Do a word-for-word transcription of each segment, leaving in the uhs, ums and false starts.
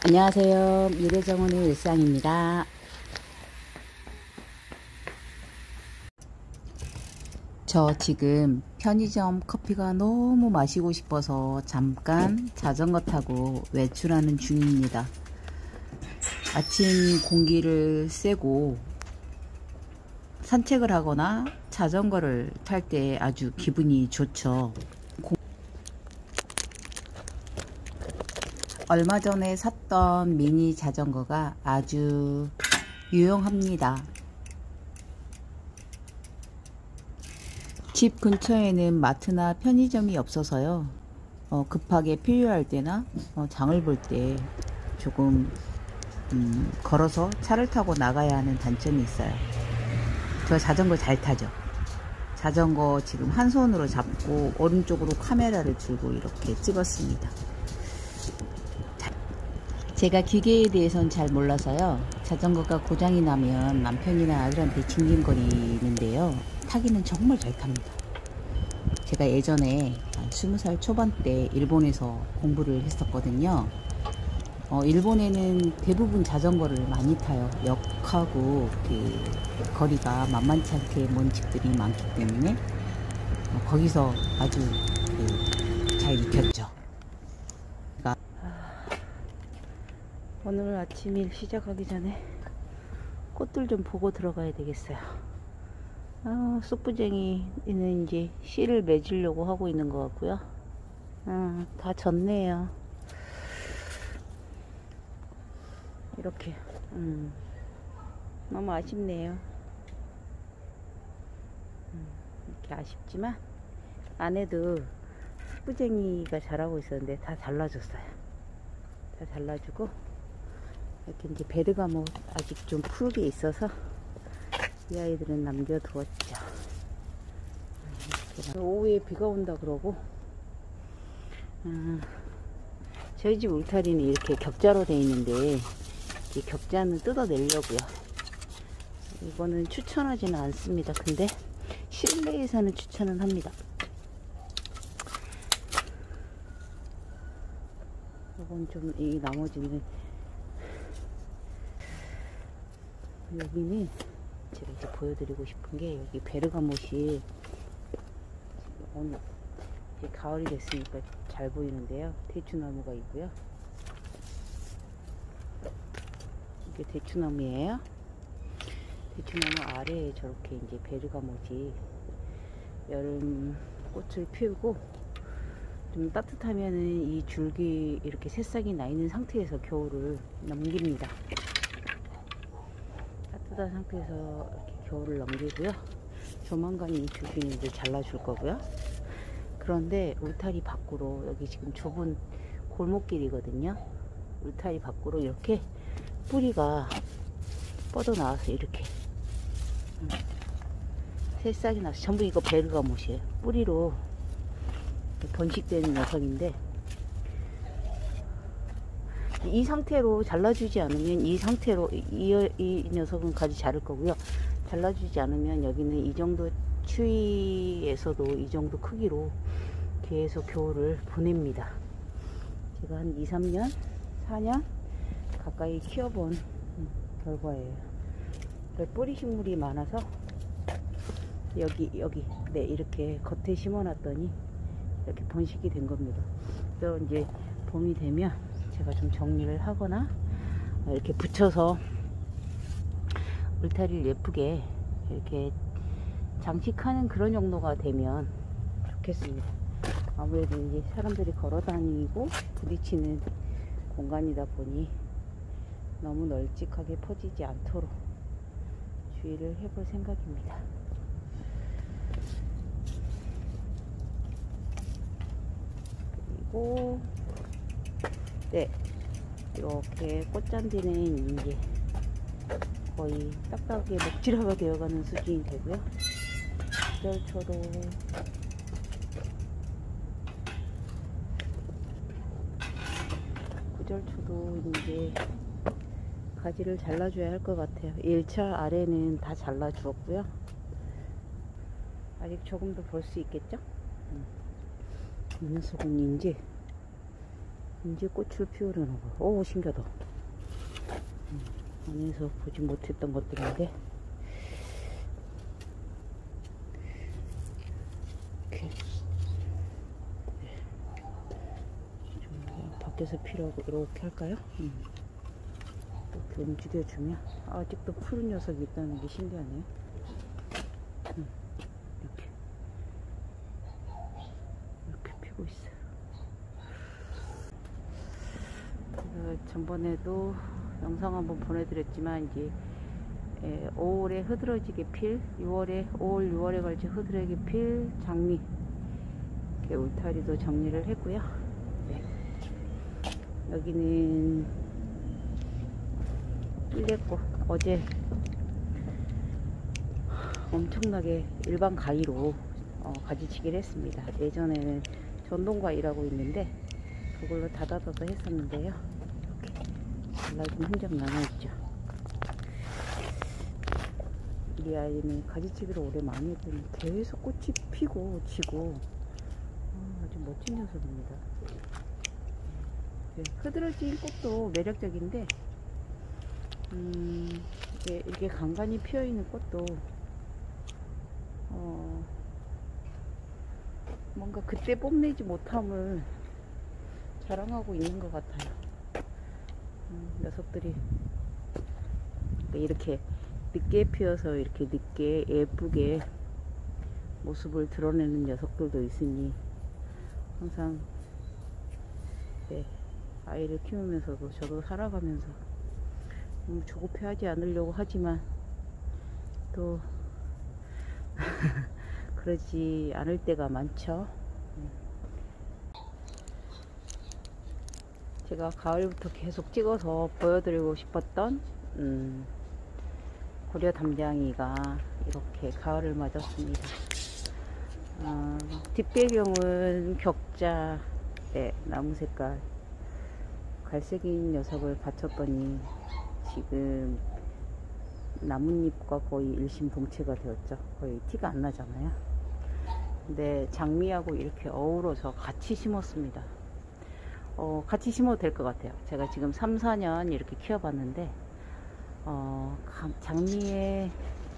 안녕하세요. 미래정원의 일상입니다. 저 지금 편의점 커피가 너무 마시고 싶어서 잠깐 자전거 타고 외출하는 중입니다. 아침 공기를 쐬고 산책을 하거나 자전거를 탈 때 아주 기분이 좋죠. 얼마 전에 샀던 미니 자전거가 아주 유용합니다. 집 근처에는 마트나 편의점이 없어서요. 어, 급하게 필요할 때나 어, 장을 볼 때 조금 음, 걸어서 차를 타고 나가야 하는 단점이 있어요. 저 자전거 잘 타죠. 자전거 지금 한 손으로 잡고 오른쪽으로 카메라를 들고 이렇게 찍었습니다. 제가 기계에 대해서는 잘 몰라서요. 자전거가 고장이 나면 남편이나 아들한테 징징거리는데요. 타기는 정말 잘 탑니다. 제가 예전에 스무 살 초반 때 일본에서 공부를 했었거든요. 어, 일본에는 대부분 자전거를 많이 타요. 역하고 그 거리가 만만치 않게 먼 집들이 많기 때문에 어, 거기서 아주 그, 잘 익혔죠. 오늘 아침 일 시작하기 전에 꽃들 좀 보고 들어가야 되겠어요. 아, 쑥부쟁이는 이제 씨를 맺으려고 하고 있는 것 같고요. 아, 다 졌네요. 이렇게 음, 너무 아쉽네요. 음, 이렇게 아쉽지만 안에도 쑥부쟁이가 자라고 있었는데 다 잘라줬어요. 다 잘라주고 이렇게 이제 베르가못 아직 좀 푸르게 있어서 이 아이들은 남겨두었죠. 오후에 비가 온다 그러고 음, 저희 집 울타리는 이렇게 격자로 되어 있는데 이 격자는 뜯어내려고요. 이거는 추천하지는 않습니다. 근데 실내에서는 추천은 합니다. 이건 좀 이 나머지는 여기는 제가 이제 보여드리고 싶은 게 여기 베르가못이 오늘 이제 가을이 됐으니까 잘 보이는데요. 대추나무가 있고요. 이게 대추나무예요. 대추나무 아래에 저렇게 이제 베르가못이 여름 꽃을 피우고 좀 따뜻하면은 이 줄기 이렇게 새싹이 나 있는 상태에서 겨울을 넘깁니다. 따뜻한 상태에서 이렇게 겨울을 넘기고요. 조만간 이 줄기는 이제 잘라줄 거고요. 그런데 울타리 밖으로 여기 지금 좁은 골목길이거든요. 울타리 밖으로 이렇게 뿌리가 뻗어 나와서 이렇게 음, 새싹이 나서 전부 이거 베르가못이에요. 뿌리로 번식되는 녀석인데 이 상태로 잘라주지 않으면 이 상태로 이, 이 녀석은 가지 자를 거고요. 잘라주지 않으면 여기는 이 정도 추위에서도 이 정도 크기로 계속 겨울을 보냅니다. 제가 한 이, 삼 년, 사 년 가까이 키워본 결과예요. 뿌리 식물이 많아서 여기 여기 네 이렇게 겉에 심어놨더니 이렇게 번식이 된 겁니다. 그래서 이제 봄이 되면 제가 좀 정리를 하거나 이렇게 붙여서 울타리를 예쁘게 이렇게 장식하는 그런 정도가 되면 좋겠습니다. 아무래도 이제 사람들이 걸어 다니고 부딪히는 공간이다 보니 너무 널찍하게 퍼지지 않도록 주의를 해볼 생각입니다. 그리고 네, 이렇게 꽃잔디는 이제 거의 딱딱하게 먹지라가 되어가는 수준이 되고요. 구절초도 구절초도 이제 가지를 잘라줘야 할 것 같아요. 일 차 아래는 다 잘라주었고요. 아직 조금 더 볼 수 있겠죠? 이 녀석은 이제 이제 꽃을 피우려나 봐. 오, 신기하다. 음, 안에서 보지 못했던 것들인데 이렇게 네. 좀 밖에서 피라고 이렇게 할까요? 음. 이렇게 움직여주면 아직도 푸른 녀석이 있다는 게 신기하네요. 음. 이렇게 이렇게 피고 있어요. 제가 전번에도 영상 한번 보내드렸지만 이제 에, 오월에 흐드러지게 필, 유월에 오월 유월에 걸쳐 흐드러지게 필 장미 이렇게 울타리도 정리를 했고요. 네. 여기는 뚫렸고 어제 엄청나게 일반 가위로 어, 가지치기를 했습니다. 예전에는 전동가위라고 있는데 그걸로 다다다다 했었는데요. 이렇게 잘라진 흔적 남아있죠. 이 아이는 가지치기를 오래 많이 했더니 계속 꽃이 피고 지고 어, 아주 멋진 녀석입니다. 네, 흐드러진 꽃도 매력적인데 음, 이게, 이게 간간히 피어있는 꽃도 어, 뭔가 그때 뽐내지 못함을 자랑하고 있는 것 같아요. 음, 녀석들이 이렇게 늦게 피어서 이렇게 늦게 예쁘게 모습을 드러내는 녀석들도 있으니 항상 네, 아이를 키우면서도 저도 살아가면서 너무 조급해하지 않으려고 하지만 또 그러지 않을 때가 많죠. 제가 가을부터 계속 찍어서 보여드리고 싶었던 음, 고려 담장이가 이렇게 가을을 맞았습니다. 어, 뒷배경은 격자 네, 나무 색깔 갈색인 녀석을 받쳤더니 지금 나뭇잎과 거의 일심동체가 되었죠. 거의 티가 안 나잖아요. 근데 장미하고 이렇게 어우러서 같이 심었습니다. 어, 같이 심어도 될 것 같아요. 제가 지금 삼, 사 년 이렇게 키워봤는데 어, 장미의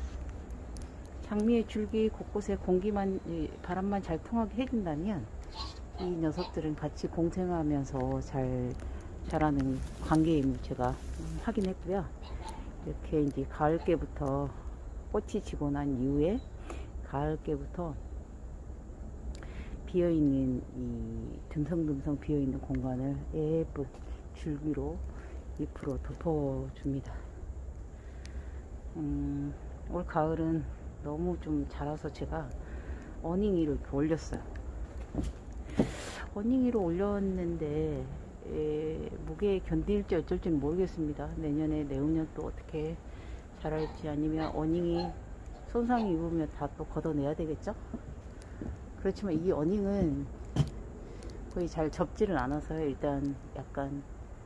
장미의 줄기 곳곳에 공기만 바람만 잘 통하게 해준다면 이 녀석들은 같이 공생하면서 잘 자라는 관계임을 제가 확인했고요. 이렇게 이제 가을께부터 꽃이 지고 난 이후에 가을께부터 비어있는 이 듬성듬성 비어있는 공간을 예쁜 줄기로 잎으로 덮어줍니다. 음, 올 가을은 너무 좀 자라서 제가 어닝이를 이렇게 올렸어요. 어닝이로 올렸는데 에, 무게에 견딜지 어쩔지는 모르겠습니다. 내년에 내후년 또 어떻게 자랄지 아니면 어닝이 손상이 입으면 다 또 걷어내야 되겠죠. 그렇지만 이 어닝은 거의 잘 접지를 않아서 일단 약간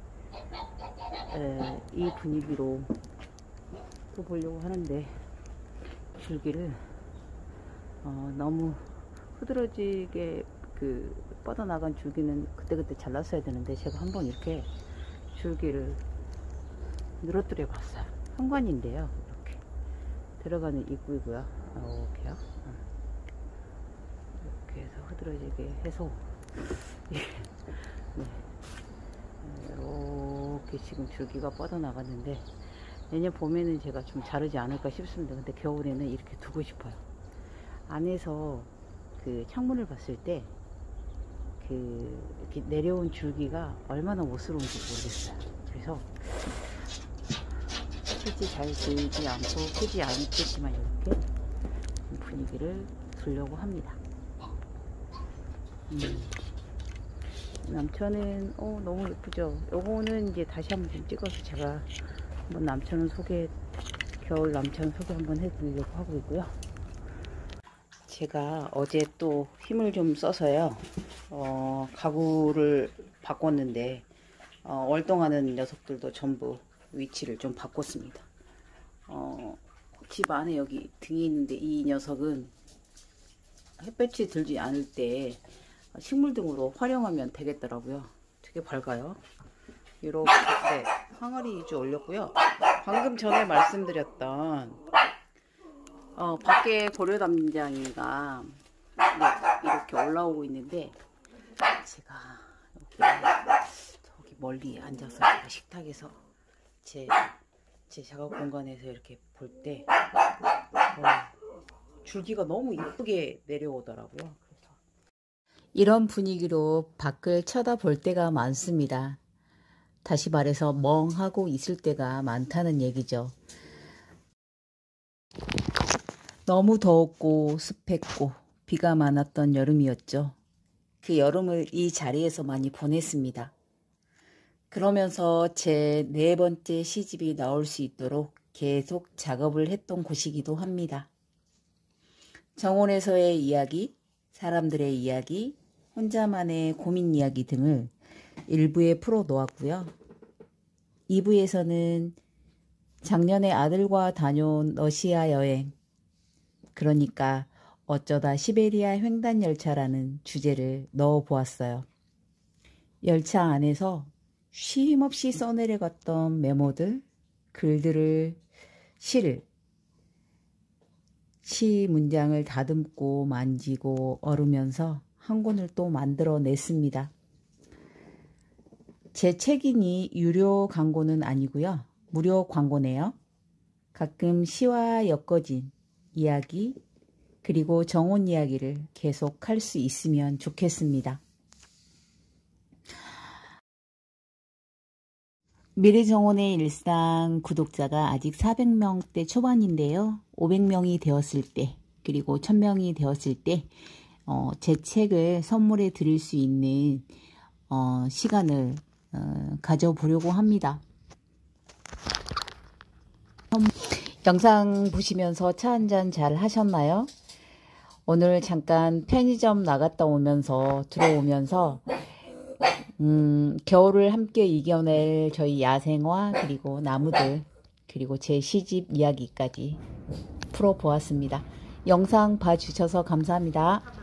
에, 이 분위기로 또 보려고 하는데 줄기를 어, 너무 흐드러지게 그 뻗어나간 줄기는 그때그때 잘랐어야 되는데 제가 한번 이렇게 줄기를 늘어뜨려 봤어요. 현관인데요. 이렇게 들어가는 입구이고요. 이렇게요. 이렇게 해서 흐드러지게 해서 네. 이렇게 지금 줄기가 뻗어나갔는데 내년 봄에는 제가 좀 자르지 않을까 싶습니다. 근데 겨울에는 이렇게 두고 싶어요. 안에서 그 창문을 봤을 때 그 이렇게 내려온 줄기가 얼마나 못스러운지 모르겠어요. 그래서 크지 잘 들지 않고 크지 않겠지만 이렇게 분위기를 두려고 합니다. 음. 남천은 어, 너무 예쁘죠. 요거는 이제 다시 한번 좀 찍어서 제가 한번 남천을 소개 겨울 남천 소개 한번 해드리려고 하고 있고요. 제가 어제 또 힘을 좀 써서요 어, 가구를 바꿨는데 어, 월동하는 녀석들도 전부 위치를 좀 바꿨습니다. 어, 집 안에 여기 등이 있는데 이 녀석은 햇볕이 들지 않을 때 식물등으로 활용하면 되겠더라고요. 되게 밝아요. 이렇게 네, 항아리 위주 올렸고요. 방금 전에 말씀드렸던 어, 밖에 고려담장이가 네, 이렇게 올라오고 있는데 제가 여기, 저기 멀리 앉아서 제가 식탁에서 제, 제 작업 공간에서 이렇게 볼 때 어, 줄기가 너무 이쁘게 내려오더라고요. 그래서 이런 분위기로 밖을 쳐다볼 때가 많습니다. 다시 말해서 멍하고 있을 때가 많다는 얘기죠. 너무 더웠고 습했고 비가 많았던 여름이었죠. 그 여름을 이 자리에서 많이 보냈습니다. 그러면서 제 네 번째 시집이 나올 수 있도록 계속 작업을 했던 곳이기도 합니다. 정원에서의 이야기, 사람들의 이야기, 혼자만의 고민 이야기 등을 일 부에 풀어 놓았고요. 이 부에서는 작년에 아들과 다녀온 러시아 여행, 그러니까 어쩌다 시베리아 횡단 열차라는 주제를 넣어 보았어요. 열차 안에서 쉼없이 써내려갔던 메모들, 글들을, 시를, 시 문장을 다듬고 만지고 얼으면서 한 권을 또 만들어냈습니다. 제 책이니 유료 광고는 아니고요. 무료 광고네요. 가끔 시와 엮어진 이야기 그리고 정원 이야기를 계속 할 수 있으면 좋겠습니다. 미래정원의 일상 구독자가 아직 사백 명대 초반인데요. 오백 명이 되었을 때 그리고 천 명이 되었을 때 어, 제 책을 선물해 드릴 수 있는 어, 시간을 어, 가져보려고 합니다. 영상 보시면서 차 한잔 잘 하셨나요? 오늘 잠깐 편의점 나갔다 오면서 들어오면서 음, 겨울을 함께 이겨낼 저희 야생화 그리고 나무들 그리고 제 시집 이야기까지 풀어보았습니다. 영상 봐주셔서 감사합니다.